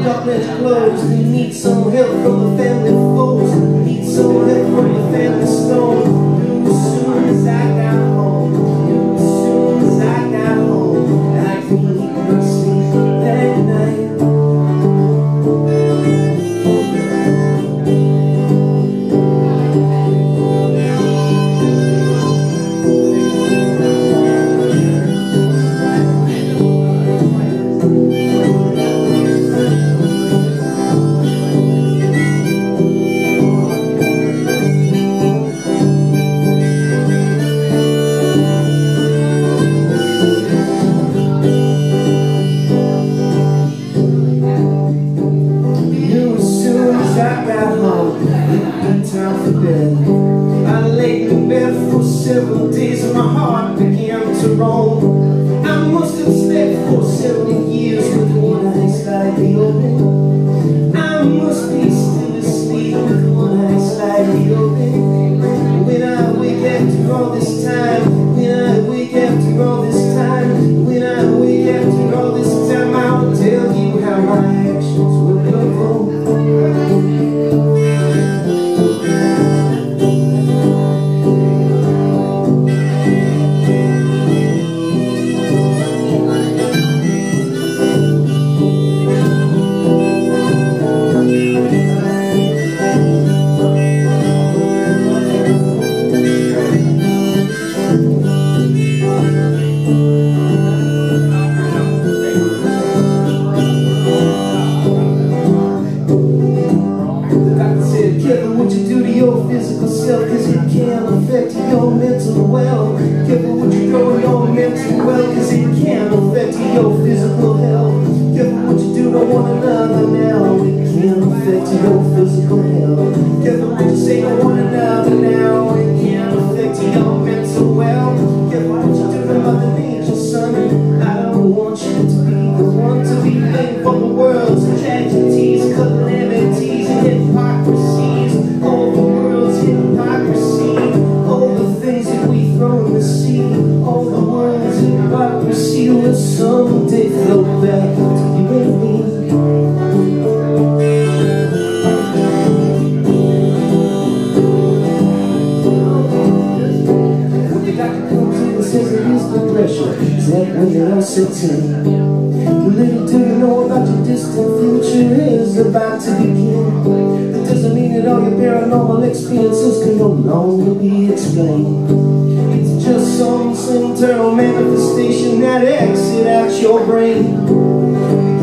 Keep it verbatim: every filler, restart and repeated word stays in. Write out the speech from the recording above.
don't let it close. We need some help from the family foes. Need some help from the family stone. Knew as soon as I got home, knew as soon as I got home, I couldn't even sleep that night. Time for bed. I laid in bed for several days and my heart began to roam. I must have slept for several years with one eye slightly open. I must be still asleep with one eye slightly open. When I wake after all this time, when I wake after all this time, when I wake after all this time, I'll tell you how my actions will go. Physical self, cause it can affect your mental well. Careful what you throw in your mental well, cause it can affect your physical health. Careful what you do to one another now, it can affect your physical health. Careful what you say to one another now, it can affect your mental well. Careful what you do to Mother Nature, son. I don't want you to be the one to be blamed for the world's tragedies, calamities, and hypocrisies. All the world's hypocrisy, all the things that we throw in the sea, all the world's hypocrisy will someday flow back to you and me. When the doctor comes in and says it is depression, is that when they all set in? Little do you know about your distant future is about to begin. That doesn't mean that all your paranormal experiences can no longer be explained. It's just some internal manifestation that exit out your brain.